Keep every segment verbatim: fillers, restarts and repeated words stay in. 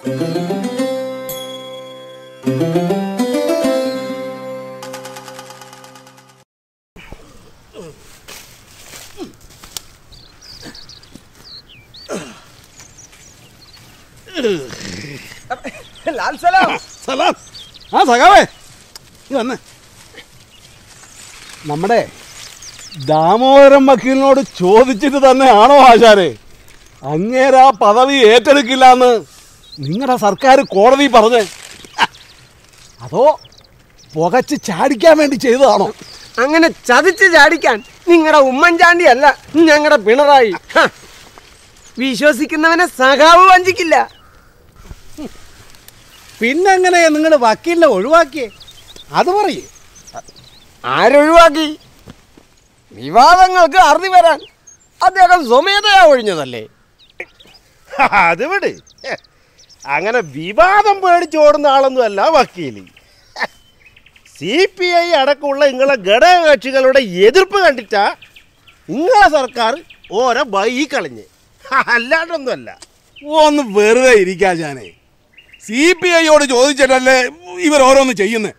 ലാൽ സലാം. സലാം. ആ സഖാവേ നീ വന്നേ. നമ്മുടെ ദാമോദരൻ വക്കീലിനോട് ചോദിച്ചിട്ട് തന്നെയാണോ ആശാരെ അങ്ങേരാ പദവി ഏറ്റെടുക്കില്ല എന്ന് നിങ്ങളുടെ സർക്കാർ കോടതി പറഞ്ഞേ? അതോ പുകച്ച് ചാടിക്കാൻ വേണ്ടി ചെയ്തതാണോ? അങ്ങനെ ചതിച്ച് ചാടിക്കാൻ നിങ്ങളുടെ ഉമ്മൻചാണ്ടി അല്ല ഞങ്ങളുടെ പിണറായി. വിശ്വസിക്കുന്നവനെ സഖാവ് വഞ്ചിക്കില്ല. പിന്നെങ്ങനെ നിങ്ങൾ വക്കീലിനെ ഒഴിവാക്കിയേ? അത് പറയേ. ആരൊഴിവാക്കി? വിവാദങ്ങൾക്ക് അറുതി വരാൻ അദ്ദേഹം സ്വമേധയാ ഒഴിഞ്ഞതല്ലേ? അത് വിട്. അങ്ങനെ വിവാദം പേടിച്ചോടുന്ന ആളൊന്നും അല്ല വക്കീല്. സി പി ഐ അടക്കമുള്ള നിങ്ങളെ ഘടകകക്ഷികളുടെ എതിർപ്പ് കണ്ടിട്ടാ നിങ്ങളെ സർക്കാർ ഓരോ ബൈ കളഞ്ഞ്, അല്ലാണ്ടൊന്നുമല്ല. ഒന്ന് വെറുതെ ഇരിക്കാ. ഞാനേ സി പി ഐയോട് ചോദിച്ചിട്ടല്ലേ ഇവർ ഓരോന്ന് ചെയ്യുന്നത്.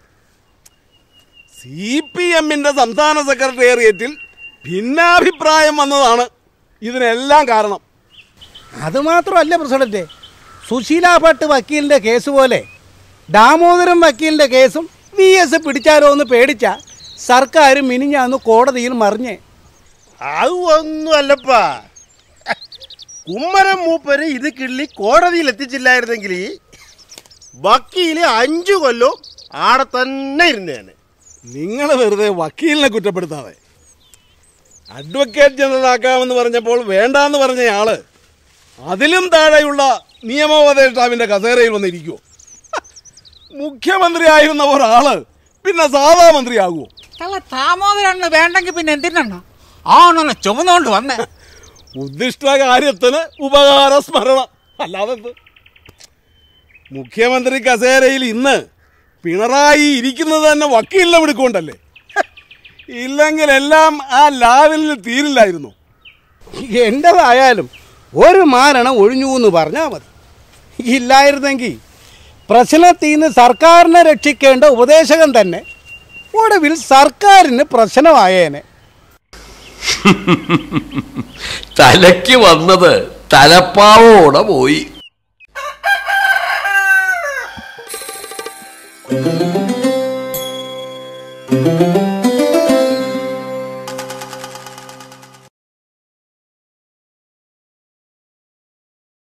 സി പി എമ്മിൻ്റെ സംസ്ഥാന സെക്രട്ടേറിയറ്റിൽ ഭിന്നാഭിപ്രായം വന്നതാണ് ഇതിനെല്ലാം കാരണം. അതുമാത്രമല്ല പ്രസിഡന്റ്, സുശീല ഭട്ട് വക്കീലിൻ്റെ കേസ് പോലെ ദാമോദരൻ വക്കീലിൻ്റെ കേസും വി എസ് പിടിച്ചാലോ എന്ന് പേടിച്ച സർക്കാർ മിനിഞ്ഞാന്ന് കോടതിയിൽ മറിഞ്ഞേ. അത് ഒന്നുമല്ലപ്പാ. കുമ്മരം മൂപ്പര് ഇത് കിള്ളി കോടതിയിൽ എത്തിച്ചില്ലായിരുന്നെങ്കിൽ വക്കീല് അഞ്ചു കൊല്ലം ആടെ തന്നെ ഇരുന്നേനെ. നിങ്ങൾ വെറുതെ വക്കീലിനെ കുറ്റപ്പെടുത്താതെ. അഡ്വക്കേറ്റ് ജനറൽ ആക്കാമെന്ന് പറഞ്ഞപ്പോൾ വേണ്ടാന്ന് പറഞ്ഞ ആള് അതിലും താഴെയുള്ള നിയമോപദേഷ്ടാവിൻ്റെ കസേരയിൽ വന്നിരിക്കുമോ? മുഖ്യമന്ത്രിയായിരുന്ന ഒരാള് പിന്നെ സാധാ മന്ത്രിയാകുമോ? ദാമോദരന് വേണ്ടെങ്കിൽ പിന്നെ എന്തിനാണ് ആണോ ചുമന്നുകൊണ്ട് വന്നേ? ഉദ്ദിഷ്ട കാര്യത്തിന് ഉപകാര സ്മരണ, അല്ലാതെ മുഖ്യമന്ത്രി കസേരയിൽ ഇന്ന് പിണറായി ഇരിക്കുന്നത് തന്നെ വക്കീലിനെ വിടുക്കൊണ്ടല്ലേ? ഇല്ലെങ്കിൽ എല്ലാം ആ ലാവലിൽ തീരില്ലായിരുന്നു. എൻ്റെതായാലും ഒരു മാരണം ഒഴിഞ്ഞു എന്ന് പറഞ്ഞാൽ മതി. ഇല്ലായിരുന്നെങ്കിൽ പ്രശ്നത്തിൽ നിന്ന് സർക്കാരിനെ രക്ഷിക്കേണ്ട ഉപദേശകൻ തന്നെ ഒടുവിൽ സർക്കാരിന് പ്രശ്നമായേനെ. തലയ്ക്ക് വന്നത് തലപ്പാവോടെ പോയി.